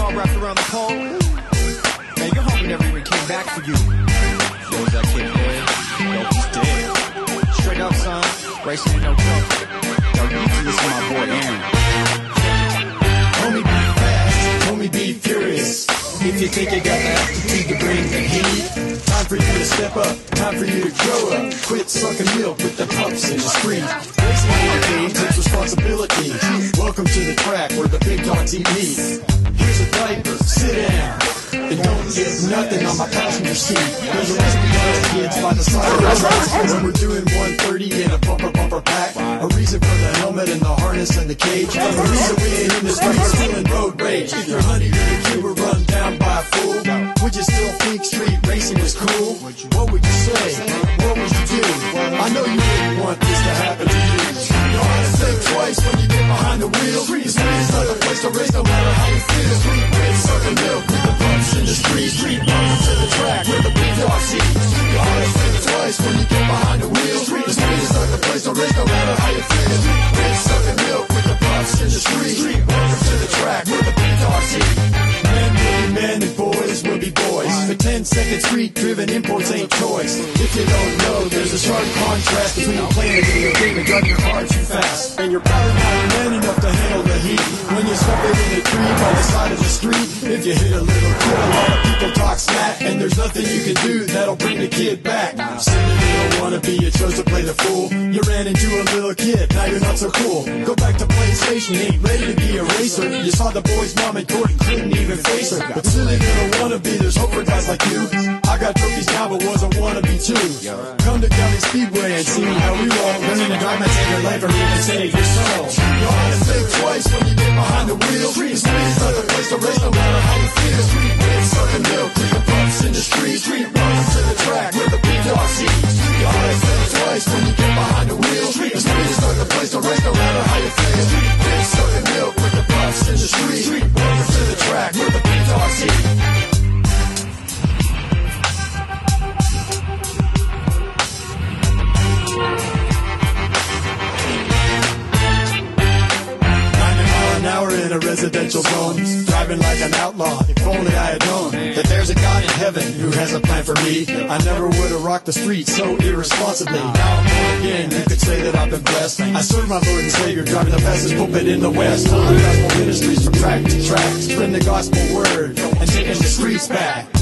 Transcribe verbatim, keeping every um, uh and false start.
all wrapped around the pole. Man, your homie never even came back for you. Yo, is that kid dead? Yo, he's dead. Straight up, son. Racing ain't no joke. Yo, you need to listen to my boy Aaron. Homie, be fast. Homie, be furious. If you think you got the aptitude to bring the heat, time for you to step up, time for you to grow up. Quit sucking milk with the pups in the street. Racing in the game takes responsibility. Welcome to the track where the big dogs eat meat. Here's a diaper, sit down, and don't get nothing on my passenger seat. There's a reason we got kids by the side of the track when we're doing one thirty in a bumper bumper pack. A reason for the helmet and the harness and the cage. A reason we ain't in this race stealing road rage. If your honey or your kid were run down by a fool, would you still think street racing was cool? What would you say? What would you do? I know you wouldn't want this to happen to you. You know how to think twice when you get behind the wheel. The street is not the place to race no matter how you feel. Street race, sucking milk with the pumps in the street. Street welcome to the track where the big dog seats. You know how to think twice when you get behind the wheel. The street is not the place to race no matter how you feel. Street race, sucking milk with the pumps in the street. Street welcome to the track where the big dog seats. Men will be men and boys will be boys. The ten second street driven imports ain't toys. If you don't know, there's a sharp contrast between playing a video game and driving your car too fast. And you're probably not man enough to handle the heat when you step it in a tree by the side of the street. If you hit a little kid, a lot of people talk smack, and there's nothing you can do that'll bring the kid back. Silly little wannabe, you chose to play the fool. You ran into a little kid, now you're not so cool. Go back to PlayStation, you ain't ready to be a racer. You saw the boy's mom in court and couldn't even face her. But silly little wannabe, there's hope for guys like you. I got trophies now, but was a wannabe too. Come to County Speedway and see how we roll. Learning to drive might save your life or even save your soul. You ought to think twice when you get behind the wheel. The street's not the place to race no matter how you feel. Street race, sucking milk with the pumps in the street. Street welcome to the track where the big dog seats. You ought to think twice when you get behind the wheel. The street's not the place to race no matter how you feel. Street race, sucking milk with the pumps in the street. Street welcome to the track where the big dog seats. Hour in a residential zone, driving like an outlaw. If only I had known that there's a God in heaven who has a plan for me. I never would have rocked the street so irresponsibly. Now I'm born again, you could say that I've been blessed. I serve my Lord and Savior, driving the fastest pulpit in the West. I'm gospel ministries from track to track, spreading the gospel word and taking the streets back.